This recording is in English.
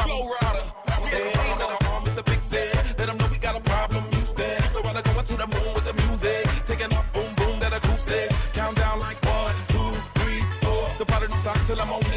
flow rider. Yeah, Mr. Fix It. Let them know we got a problem, Houston. So while I go to the moon with the music, taking off, boom, boom, that acoustic. Count down like 1, 2, 3, 4. The party don't stop till I'm on